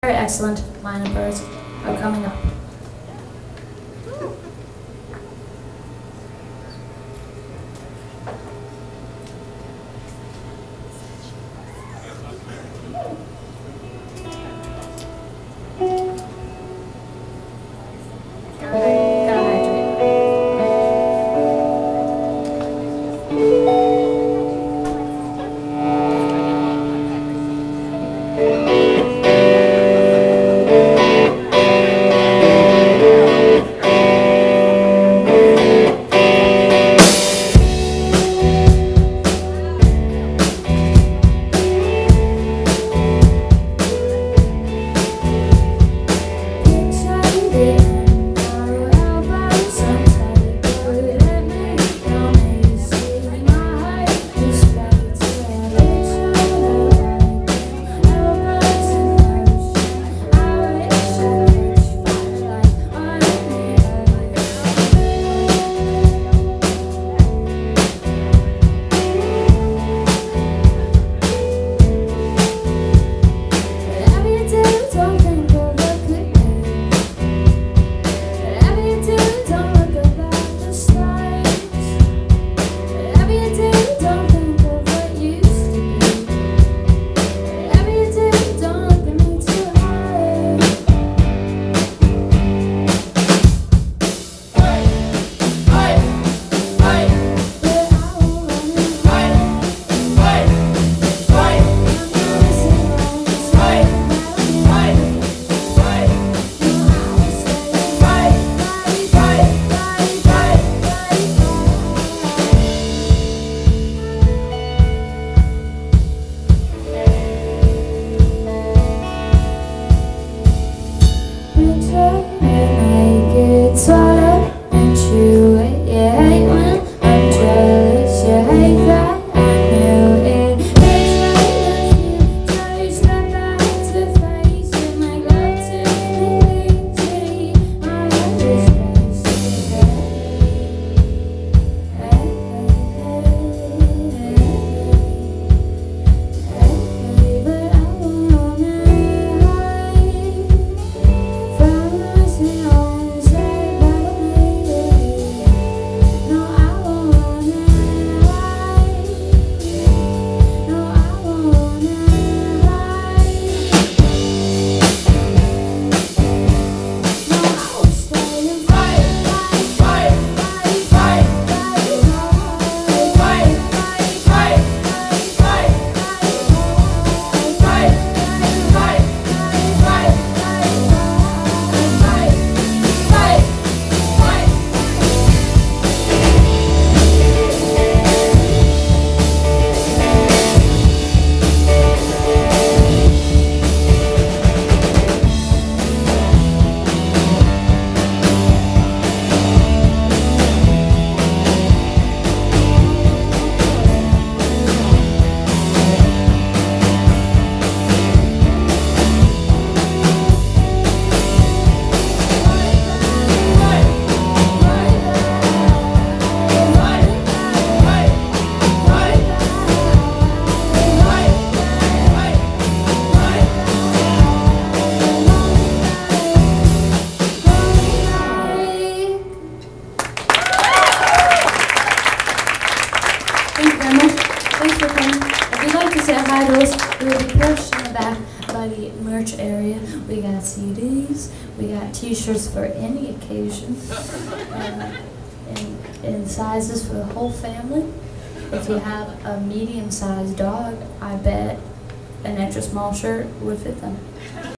very excellent Mynabirds are coming up. We will be perched in the back by the merch area. We got CDs, we got t-shirts for any occasion, and sizes for the whole family. If you have a medium-sized dog, I bet an extra small shirt would fit them.